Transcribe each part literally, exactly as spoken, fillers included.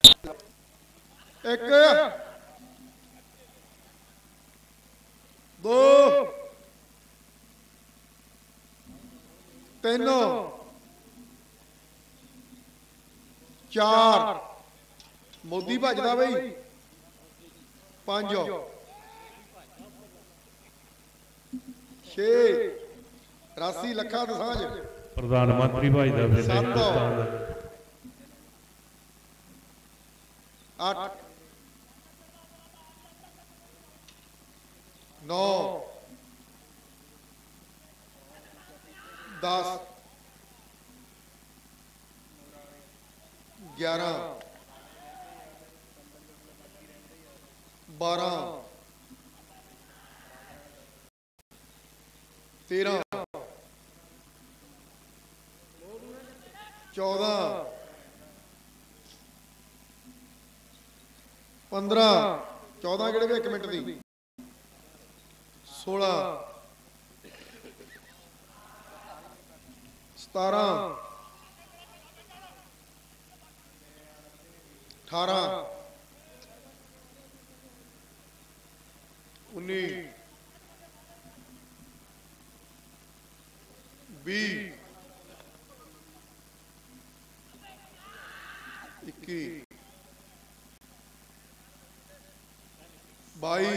एक दो तीन चार मोदी भजदा बई पांच छे रासी लखा दसांज प्रधानमंत्री भजदा हिंदुस्तान आठ नौ दस ग्यारह बारह तेरह चौदह पंद्रह चौदह किहड़े एक मिनट की सोलह सतारह अठारह उन्नी भी इक्की बाई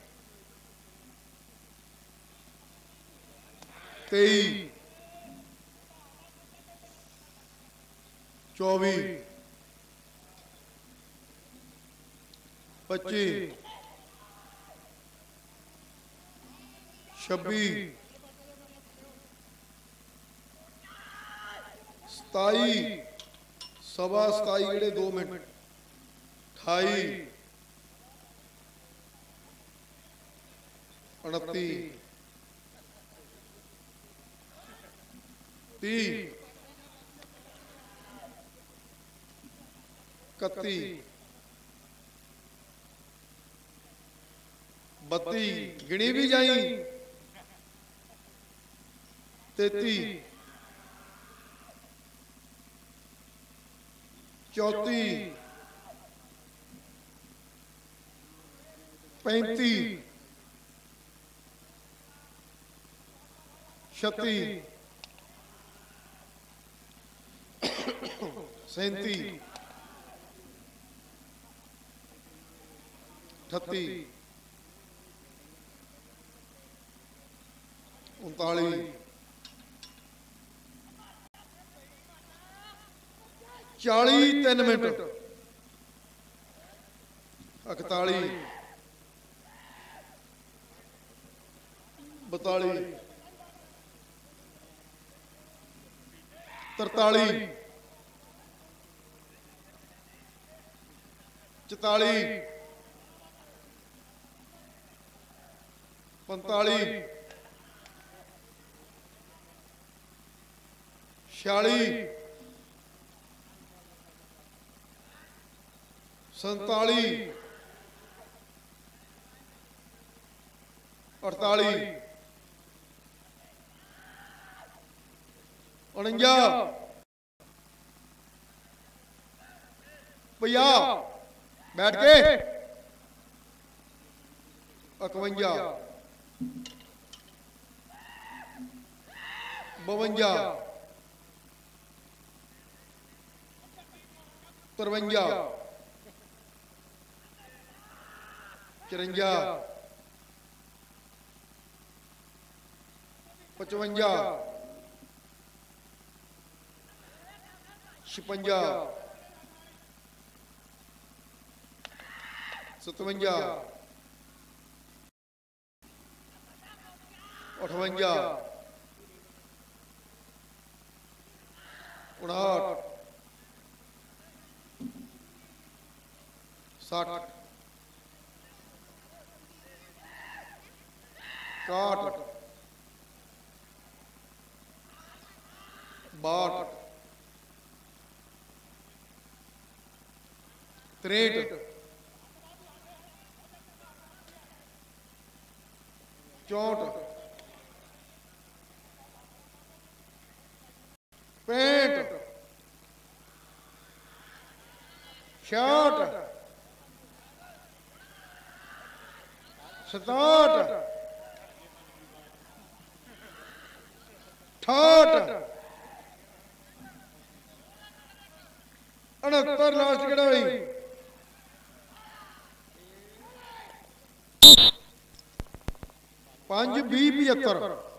तेई चौबी पच्ची छब्बी सताई सवा सताई जेड़े दो मिनट अठाई उनती ती इकती बत्ती गिणी भी जाई तेती चौती पैंती छत्ती सैंती अठत्ती उनताली चाली तीन मिनट इकताली बताली तरताली चौताली पंताली छियाली संताली अड़ताली उनंजा पचास बैठ के इकवंजा बवंजा तरवंजा चरंजा पचवंजा छपंजा सतवंजा अठवंजा उनाहठ साठ इकाहठ बाहठ तिरसठ चौंठ पैंठ छियाहठ सताहठ अठाहठ उनहत्तर लास्ट केड़ा भाई पांच भी पचहत्तर